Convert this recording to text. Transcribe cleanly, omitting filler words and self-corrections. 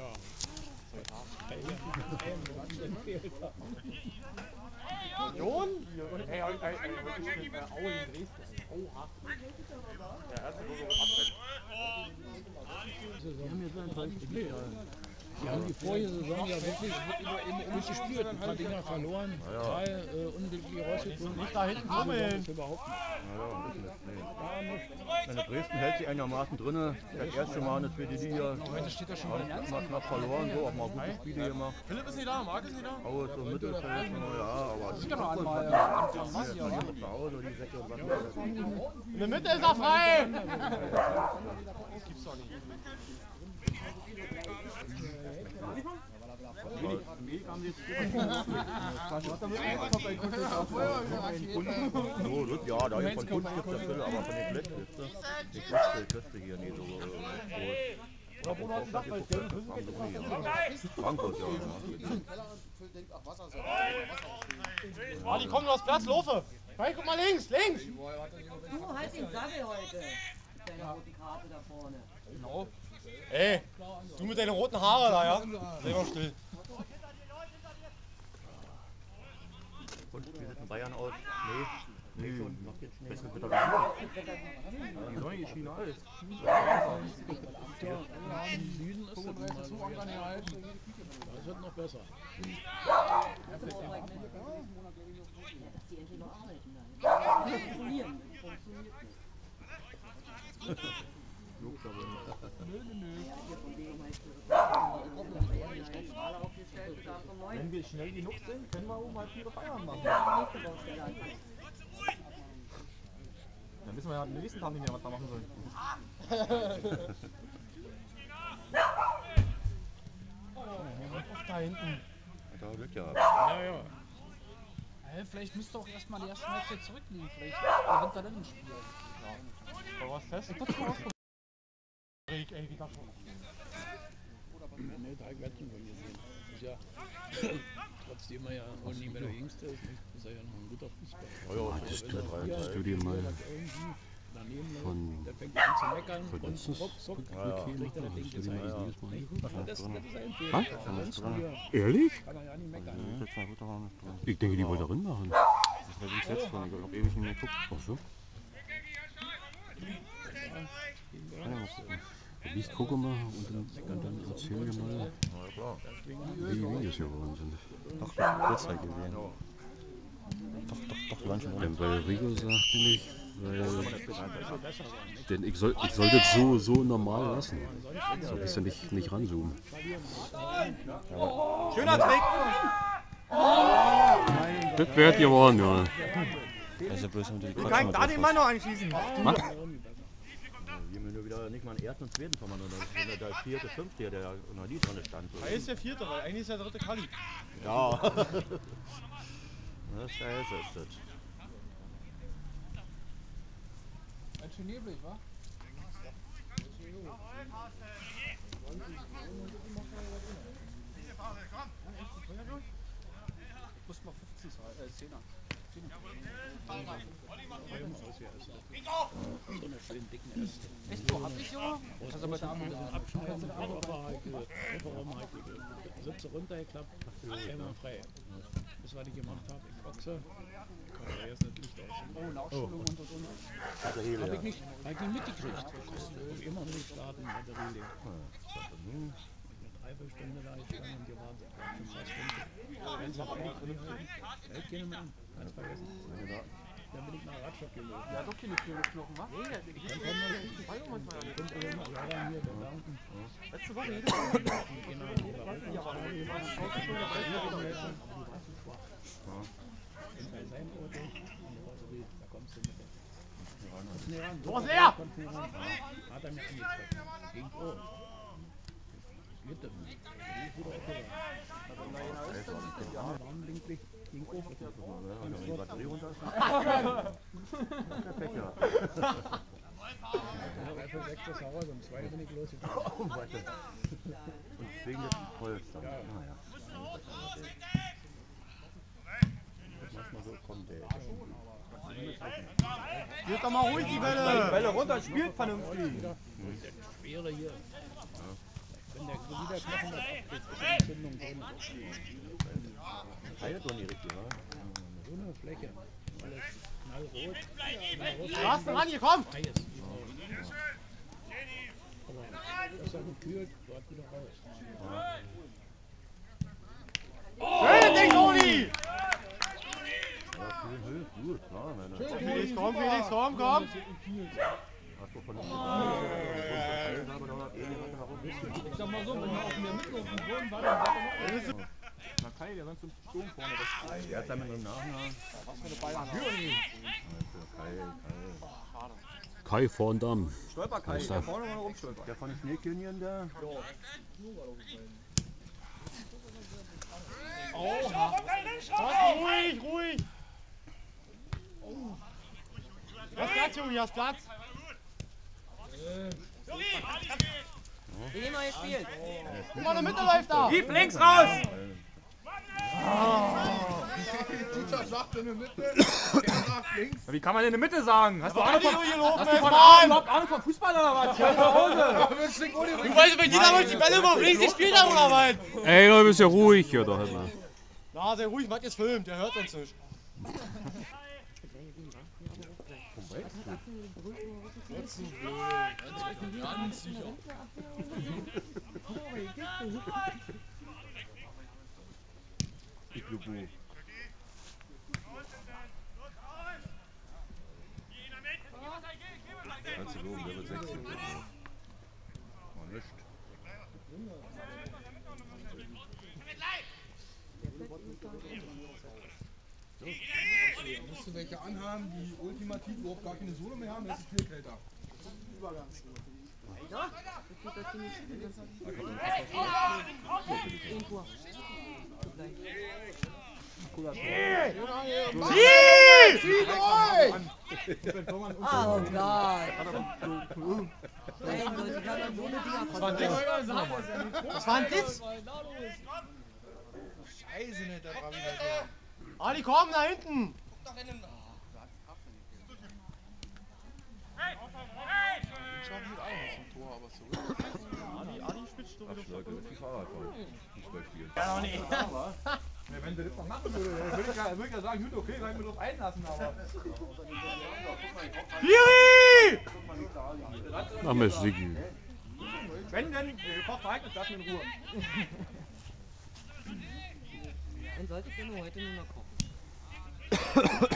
Union? Ey, Aue in Dresden. Oha. Der erste Logo wird abwenden. Wir haben jetzt ein 30 Jahre. Die haben die vorige Saison ja wirklich immer gespielt. Ein paar Dinger verloren, drei unglücklich rausgekommen. Nicht da hinten kommen! Überhaupt nicht. Naja, ist nicht. Meine Dresden hält sich einigermaßen drin. Das erste Mal in der zweiten Liga. Heute steht da schon Mal knapp verloren, so, auch mal gute Spiele gemacht. Philipp ist nicht da, Marc ist nicht da. Aue ist so im Mittelfeld, ja, aber Das ist ja noch einmal. zu Hause, die Säcke und was. In der Mitte ist er frei! Das gibt's doch nicht. So, das, ja, da ist von Kunst gibt es ja viele, aber von den Plätzen ist das die Küste hier nicht so groß. Frankfurt, ja. Ah, die kommen aus Platz, Lofe! Hey, guck mal links, links! Du halt den Sabbel heute. Mit deiner roten Karte da vorne. Genau. Ey, du mit deinen roten Haaren da, ja? Sei mal still. Und wie sieht in Bayern aus? Nee, schon. Noch jetzt nicht. Besser wird er die neue Schiene alles. Im Süden ist das so angehalten. Das wird noch besser. Dass die endlich noch arbeiten dann. Kontrollieren. Funktioniert nicht. Wenn wir schnell genug sind, können wir oben halt wieder Feierabend machen. Dann wissen wir ja am nächsten Tag nicht mehr, was wir machen sollen. Da hinten. Da wird ja. Ja. Vielleicht müsst ihr auch erstmal die ersten Matches zurückliegen. Vielleicht gewinnt er dann ein Spiel. Ja. Aber was fest? Ey, wie das schon. Ne, 3 Plätze von mir sind. Das ist ja, trotzdem er ja auch nicht mehr der Jüngste ist, ist er ja noch ein guter Fußballer. Hast du dir mal von Der fängt an zu meckern und letztes ruck, kriegt er das Ding jetzt ein. das ist ein Fehler. Was? Ganz früher Ehrlich? kann er ja nicht meckern. Ich denke, die wollte drin machen. Das ist jetzt von, ich habe ewig nicht mehr geguckt. Ach so. Ja, mal gucken. Lies, gucke mal und dann erzähl mir mal, wie die Videos geworden sind. Doch, Kurzzeit gesehen. Doch, Lunch und Weil Rigo sagt nämlich, denn ich soll das so normal lassen. So ein bisschen nicht ranzoomen. Schöner Trick! Das wird geworden, ja. Also bloß um die Du kannst da den Mann noch anschießen! Mach! Wir haben nur wieder nicht mal einen ersten und zweiten Tormann, sondern der vierte, fünfte, der unter die drin stand. Er ist der vierte, weil eigentlich ist der dritte Kali. Ja. Das scheiße ist das. Ganz schön neblig, wa? Ich muss mal 15 zahlen, 10er. So eine schönen dicken Äste. Echt so, hab ich so? Also bei der Abschneiden, Sitze runtergeklappt, einmal frei. Das, was ich gemacht habe, ich boxe, aber erst das Licht aus. Oh, eine Ausstellung und so. Hab ich nicht mitgekriegt. Ich immer nicht starten bei der Reling. Eine Dreiviertelstunde da gestanden und die waren schon fast 5. Hält keiner mehr an. Ganz vergessen. Dann bin ich nach Radstock gelaufen. Der hat doch keine Knochen, wa? Nee, der Ich kann schon mal richtig feiern manchmal. Ich könnte hier bedanken. letzte Woche jede Woche. Bei seinem Auto an der Batterie, da kommst du mit. Tor ist leer! Hat er mir angezeigt. Ging vor. Mitte. Warnblinklicht ging vor. Wenn die Batterie runter ist, der Becher. Ja, für 6 das Haus, um 2 bin ich losgefahren. Oh, warte. Und wegen des Polsters. Ja. Manchmal so kommt der. Spielt doch mal ruhig die Bälle! Die Bälle runter, spielt vernünftig! Das Schwere hier. Wenn in der, so wie der Knochen das abkriegt, ist eine Entzündung drin. Heilt doch nicht richtig, oder? So eine Fläche, alles knallrot. Lass den Andi, komm! Freies, die raus. Aber das ist gekühlt, dort wieder raus. Schön Ding, Toni! Ja, viel hilft, gut, klar. Felix, komm, komm! Hast du von dem Ich sag mal so, wenn er auf der Mitte auf dem Boden war, dann war er noch. Na Kai, der rennt zum Sturm vorne. Der hat damit noch nachher. Was für eine Bayern. Kai von Damm. Stolper Kai, da vorne mal rumstolpern. Der von den Schneekönigen da. Oha! Ruhig! Hast Platz, Junge, hast Platz! Wir gehen mal gespielt. Guck mal, in der Mitte läuft da! Gib links raus! Wie kann man in der Mitte sagen? Hast du Ahnung von Fußball oder was? Ja, nach Hause! Du weißt, wenn jeder wollte die Bälle über links gespielt haben oder was? Ey, du bist ja ruhig hier doch immer. Na, sehr ruhig, Matt ist filmt, der hört uns nicht. Ganz sicher. Ich glaube, kannst du loben, der wird 16. Oh, nicht. Musst du welche anhaben, die ultimativ überhaupt gar keine Sohle mehr haben, das ist viel kälter. Ja, das tut das ziemlich viel. Oh Gott! Mein Gott, ich hab so eine Dinger von Was war ein Ditz? Scheiße, nicht der Bravi da. Adi, komm, da hinten! Schaffen mit allem aus dem Tor, aber so. Adi spitzt so Ach, Leute, das ist Fahrrad von Fußball spielen. Ja, noch nicht. Wenn der das noch machen würde, dann würde ich ja sagen, gut, okay, kann ich mir drauf einlassen, aber... Liri! Ach, Mensch, Sigi. Wenn denn, gekocht Ereignis, lass mich in Ruhe. Dann solltet ihr nur heute nur noch kochen.